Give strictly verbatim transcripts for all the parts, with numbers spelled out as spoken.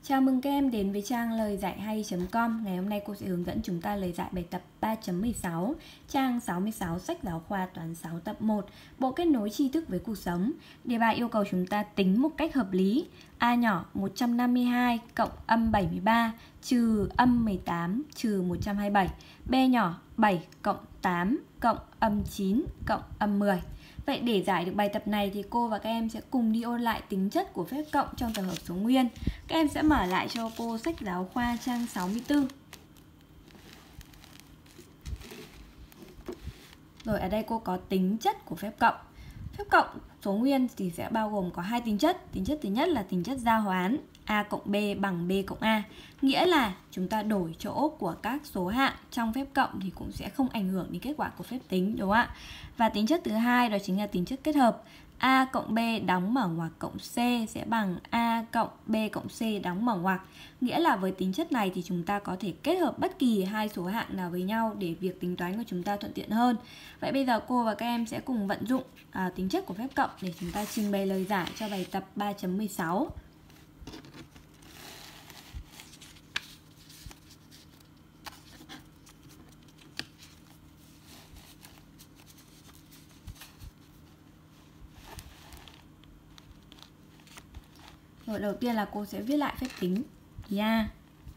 Chào mừng các em đến với trang lời giải hay chấm com. Ngày hôm nay cô sẽ hướng dẫn chúng ta lời giải bài tập ba chấm mười sáu, trang sáu mươi sáu, sách giáo khoa toán sáu tập một, bộ kết nối tri thức với cuộc sống. Đề bài yêu cầu chúng ta tính một cách hợp lý. A nhỏ một trăm năm mươi hai cộng âm bảy mươi ba trừ âm mười tám trừ một trăm hai mươi bảy. B nhỏ bảy cộng tám cộng âm chín cộng âm mười. Vậy để giải được bài tập này thì cô và các em sẽ cùng đi ôn lại tính chất của phép cộng trong tập hợp số nguyên. Các em sẽ mở lại cho cô sách giáo khoa trang sáu mươi tư. Rồi ở đây cô có tính chất của phép cộng. Phép cộng số nguyên thì sẽ bao gồm có hai tính chất. Tính chất thứ nhất là tính chất giao hoán, A cộng B bằng B cộng A. Nghĩa là chúng ta đổi chỗ của các số hạng trong phép cộng thì cũng sẽ không ảnh hưởng đến kết quả của phép tính, đúng không ạ? Và tính chất thứ hai đó chính là tính chất kết hợp. A cộng B đóng mở ngoặc cộng C sẽ bằng A cộng B cộng C đóng mở ngoặc. Nghĩa là với tính chất này thì chúng ta có thể kết hợp bất kỳ hai số hạng nào với nhau để việc tính toán của chúng ta thuận tiện hơn. Vậy bây giờ cô và các em sẽ cùng vận dụng à, tính chất của phép cộng để chúng ta trình bày lời giải cho bài tập ba chấm mười sáu. Rồi đầu tiên là cô sẽ viết lại phép tính. Thì A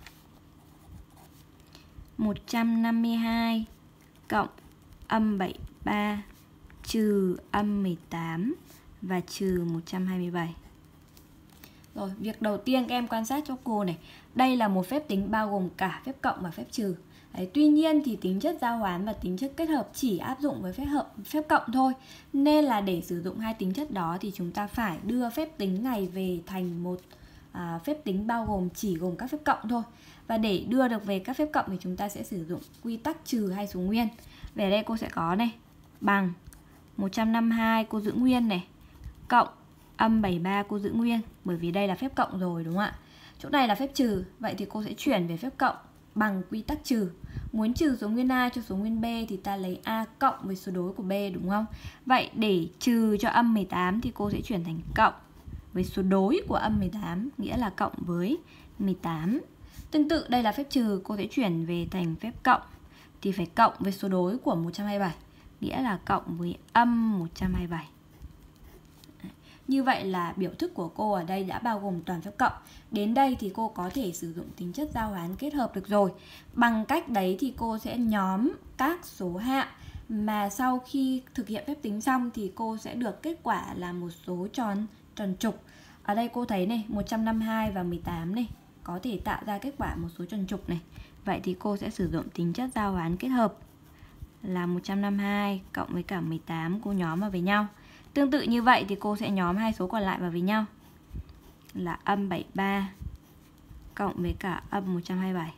một trăm năm mươi hai cộng âm bảy mươi ba trừ âm mười tám và trừ một trăm hai mươi bảy. Rồi, việc đầu tiên các em quan sát cho cô này. Đây là một phép tính bao gồm cả phép cộng và phép trừ. Đấy, tuy nhiên thì tính chất giao hoán và tính chất kết hợp chỉ áp dụng với phép hợp phép cộng thôi. Nên là để sử dụng hai tính chất đó thì chúng ta phải đưa phép tính này về thành một à, phép tính bao gồm chỉ gồm các phép cộng thôi. Và để đưa được về các phép cộng thì chúng ta sẽ sử dụng quy tắc trừ hai số nguyên. Về đây cô sẽ có này, bằng một trăm năm mươi hai cô giữ nguyên này, cộng âm bảy mươi ba cô giữ nguyên, bởi vì đây là phép cộng rồi, đúng không ạ? Chỗ này là phép trừ, vậy thì cô sẽ chuyển về phép cộng bằng quy tắc trừ. Muốn trừ số nguyên A cho số nguyên B thì ta lấy A cộng với số đối của B, đúng không? Vậy để trừ cho âm mười tám thì cô sẽ chuyển thành cộng với số đối của âm mười tám, nghĩa là cộng với mười tám. Tương tự đây là phép trừ, cô sẽ chuyển về thành phép cộng thì phải cộng với số đối của một trăm hai mươi bảy, nghĩa là cộng với âm một trăm hai mươi bảy. Như vậy là biểu thức của cô ở đây đã bao gồm toàn phép cộng. Đến đây thì cô có thể sử dụng tính chất giao hoán kết hợp được rồi. Bằng cách đấy thì cô sẽ nhóm các số hạng mà sau khi thực hiện phép tính xong thì cô sẽ được kết quả là một số tròn tròn trục. Ở đây cô thấy này, một trăm năm mươi hai và mười tám này có thể tạo ra kết quả một số tròn trục này. Vậy thì cô sẽ sử dụng tính chất giao hoán kết hợp là một trăm năm mươi hai cộng với cả mười tám cô nhóm vào với nhau. Tương tự như vậy thì cô sẽ nhóm hai số còn lại vào với nhau là âm bảy mươi ba cộng với cả âm một trăm hai mươi bảy.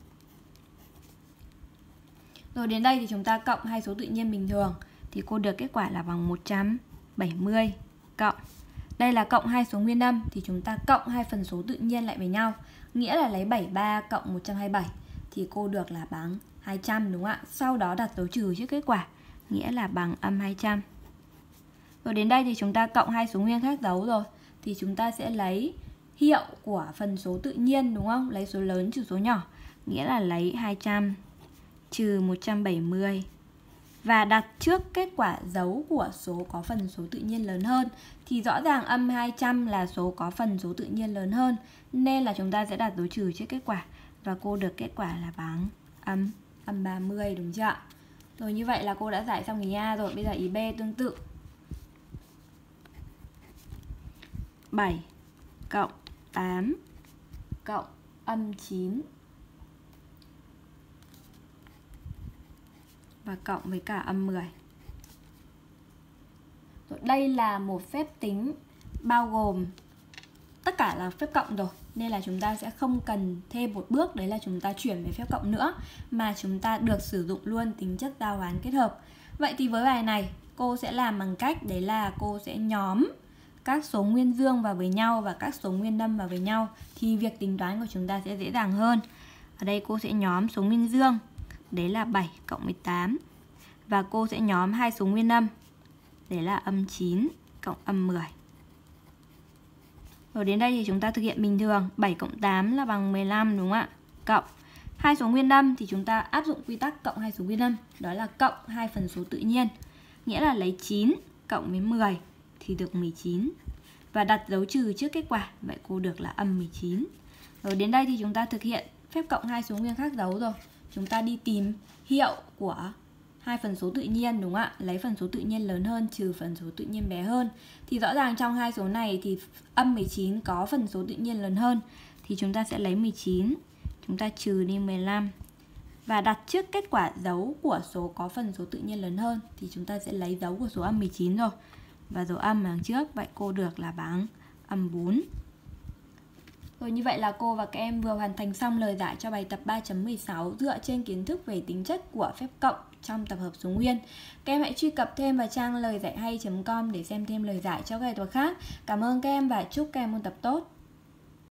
Rồi đến đây thì chúng ta cộng hai số tự nhiên bình thường thì cô được kết quả là bằng một trăm bảy mươi cộng. Đây là cộng hai số nguyên âm thì chúng ta cộng hai phần số tự nhiên lại với nhau, nghĩa là lấy bảy mươi ba cộng một trăm hai mươi bảy thì cô được là bằng hai trăm, đúng không ạ? Sau đó đặt dấu trừ trước kết quả, nghĩa là bằng âm hai trăm. Rồi đến đây thì chúng ta cộng hai số nguyên khác dấu rồi thì chúng ta sẽ lấy hiệu của phần số tự nhiên, đúng không? Lấy số lớn trừ số nhỏ, nghĩa là lấy hai trăm trừ một trăm bảy mươi và đặt trước kết quả dấu của số có phần số tự nhiên lớn hơn. Thì rõ ràng âm hai trăm là số có phần số tự nhiên lớn hơn, nên là chúng ta sẽ đặt dấu trừ trước kết quả và cô được kết quả là bằng âm âm ba mươi, đúng chưa ạ? Rồi như vậy là cô đã giải xong ý A rồi. Bây giờ ý B tương tự. bảy cộng tám cộng âm chín và cộng với cả âm mười. Rồi đây là một phép tính bao gồm tất cả là phép cộng rồi, nên là chúng ta sẽ không cần thêm một bước, đấy là chúng ta chuyển về phép cộng nữa, mà chúng ta được sử dụng luôn tính chất giao hoán kết hợp. Vậy thì với bài này cô sẽ làm bằng cách đấy là cô sẽ nhóm các số nguyên dương vào với nhau và các số nguyên âm vào với nhau thì việc tính toán của chúng ta sẽ dễ dàng hơn. Ở đây cô sẽ nhóm số nguyên dương, đấy là bảy cộng mười tám, và cô sẽ nhóm hai số nguyên âm, đấy là âm chín cộng âm mười. Rồi đến đây thì chúng ta thực hiện bình thường. bảy cộng tám là bằng mười lăm đúng không ạ? Cộng hai số nguyên âm thì chúng ta áp dụng quy tắc cộng hai số nguyên âm. Đó là cộng hai phần số tự nhiên. Nghĩa là lấy chín cộng với mười thì được mười chín. Và đặt dấu trừ trước kết quả. Vậy cô được là âm mười chín. Rồi đến đây thì chúng ta thực hiện phép cộng hai số nguyên khác dấu rồi. Chúng ta đi tìm hiệu của hai phần số tự nhiên đúng không ạ? Lấy phần số tự nhiên lớn hơn trừ phần số tự nhiên bé hơn. Thì rõ ràng trong hai số này thì âm mười chín có phần số tự nhiên lớn hơn. Thì chúng ta sẽ lấy mười chín, chúng ta trừ đi mười lăm. Và đặt trước kết quả dấu của số có phần số tự nhiên lớn hơn thì chúng ta sẽ lấy dấu của số âm mười chín rồi. Và dấu âm ở đằng trước, vậy cô được là bằng âm bốn. Rồi như vậy là cô và các em vừa hoàn thành xong lời giải cho bài tập ba chấm mười sáu dựa trên kiến thức về tính chất của phép cộng trong tập hợp số nguyên. Các em hãy truy cập thêm vào trang lời giải hay chấm com để xem thêm lời giải cho các bài tập khác. Cảm ơn các em và chúc các em ôn tập tốt.